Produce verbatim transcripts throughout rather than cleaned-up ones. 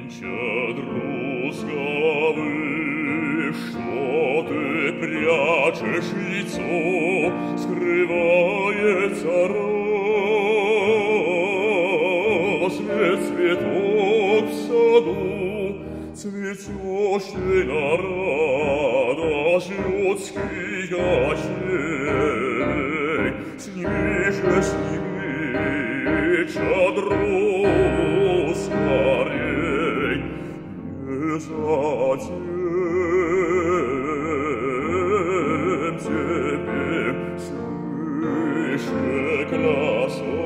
Щедру с головы, что ты прячешь лицо, скрывается разве цветок в саду, цветущий на радость людских очей. Сними же, сними чадру скорей, не затем тебе свыше краса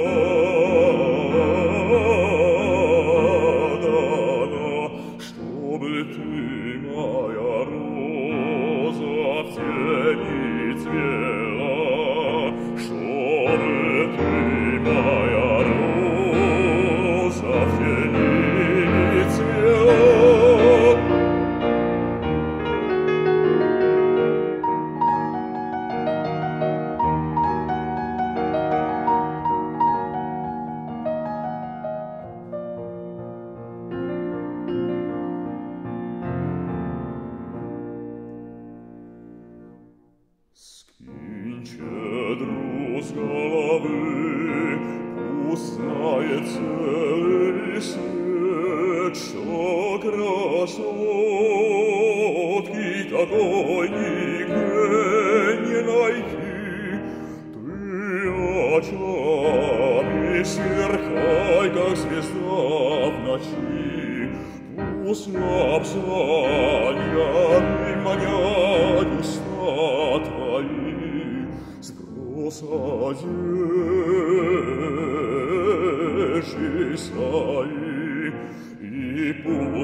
дана, чтобы ты, моя роза, в тени цвела, чтобы ты, моя роза, в тени цвела. Скинь чадру с головы, пусть знает целый свет, что красотки такой нигде не найти. Ты очами сверкай, как звезда в ночи, пусть лапзаньями манят уста твои. Сброс одежды свои и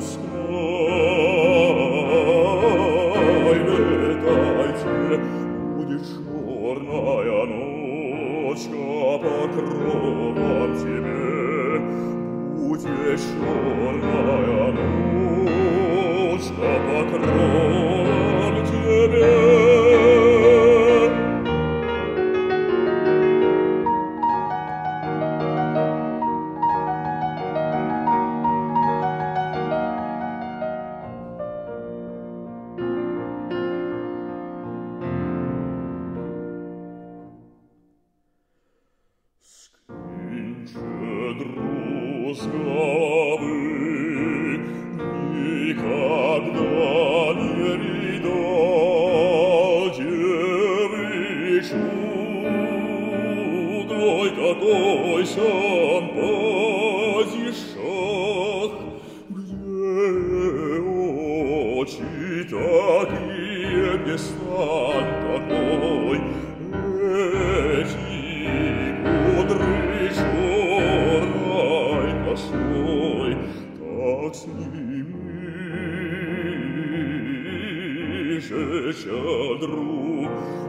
пускай летайте, будет черная ночка покровом тебе, будет черная ночка покровом тебе. Щедру с головы, никогда не видал девичью мудрой, какой сам падишах, где очи такие, где стан такой, эти мудрый черной косой. Так сними же чадру,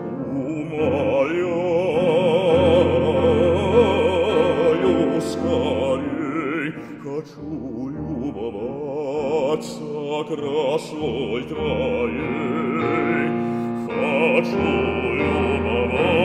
умоляю скорей, хочу любоваться красой твоей, хочу любоваться